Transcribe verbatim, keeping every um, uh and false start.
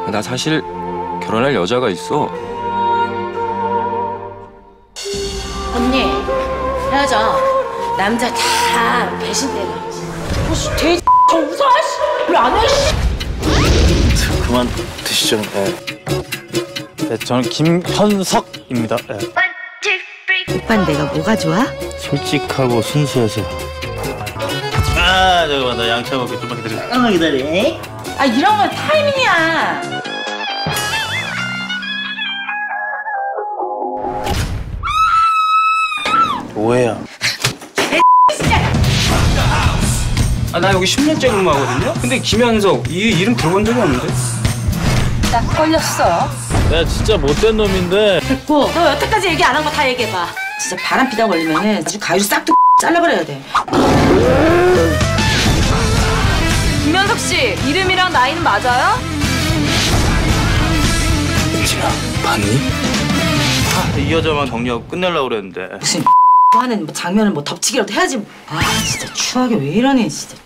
나 사실 결혼할 여자가 있어. 언니, 헤어져. 남자 다 배신 때려. 혹시 돼지 저 웃어? 왜 안 해? 그만 드시죠. 네. 네, 저는 김현석입니다. 네. 오빤 내가 뭐가 좋아? 솔직하고 순수해서. 아, 잠깐만, 나 양치 먹게 좀만 기다려. 잠깐만 기다려. 아, 이런 건 타이밍이야. 오해야. 아, 나 여기 십 년째 근무하거든요? 근데 김현석, 이 이름 들어본 적이 없는데? 나 걸렸어. 내가 진짜 못된 놈인데. 됐고, 너 여태까지 얘기 안 한 거 다 얘기해봐. 진짜 바람 피다 걸리면은 아주 가위로 싹둑 잘라버려야 돼. 김현석 씨, 이름이랑 나이는 맞아요? 은진아, 봤니? 아, 이 여자만 정리하고 끝내려고 그랬는데. 무슨 하는 뭐 장면을 뭐 덮치기라도 해야지. 아, 진짜 추하게 왜 이러니, 진짜.